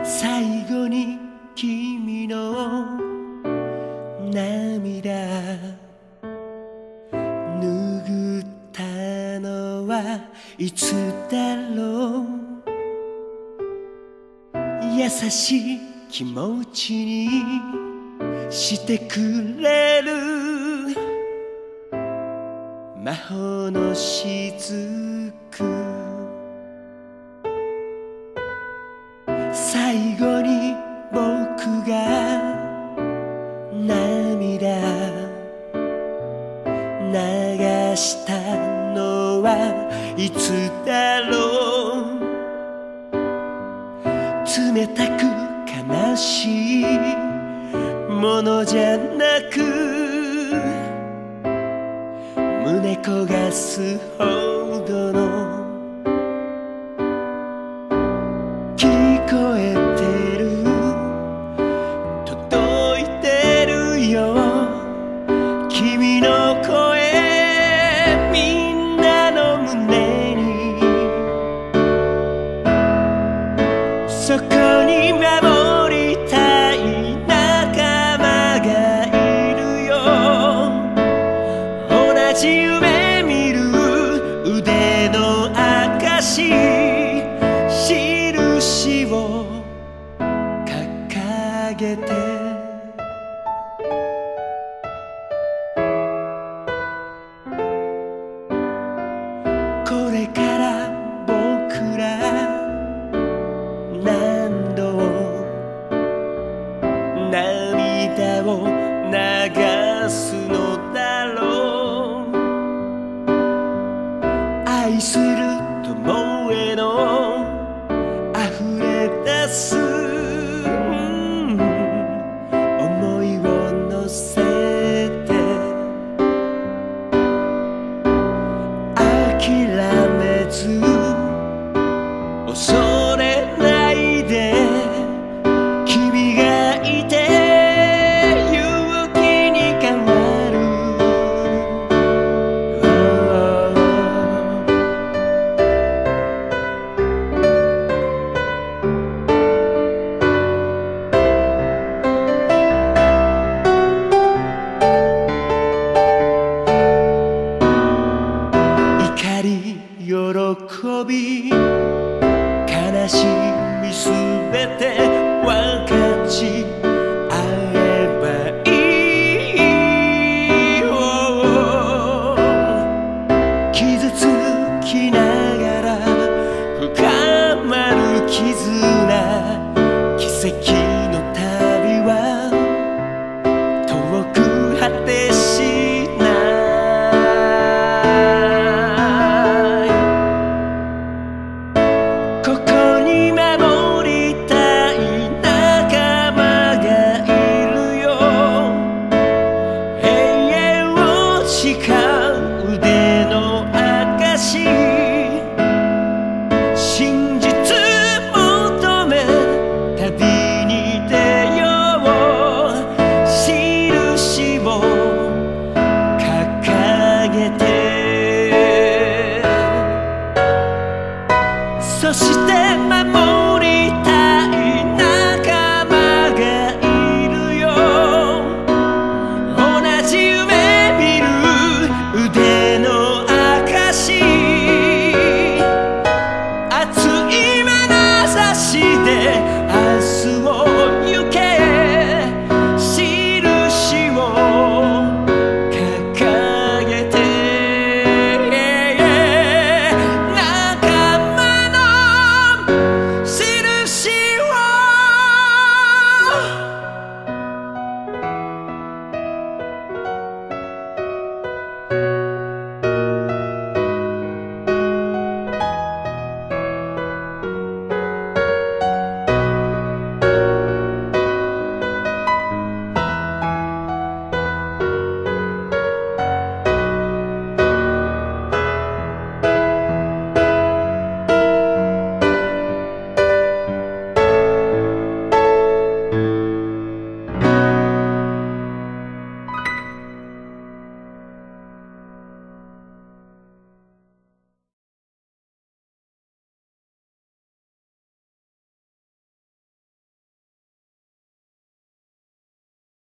最後に君の涙拭ったのはいつだろう。優しい気持ちにしてくれる魔法の雫。最後に僕が涙流したのはいつだろう。冷たく悲しいものじゃなく胸焦がすほどの聞こえてる届いてるよ君の声みんなの胸にそこに守りたい仲間がいるよ。同じ夢見る腕の証印を掲げてこれから僕ら何度涙を流すのだろう。愛する友への溢れ出す想いを乗せて諦めず恐れないで君がいて勇気に変わる。怒り喜び悲しみすべて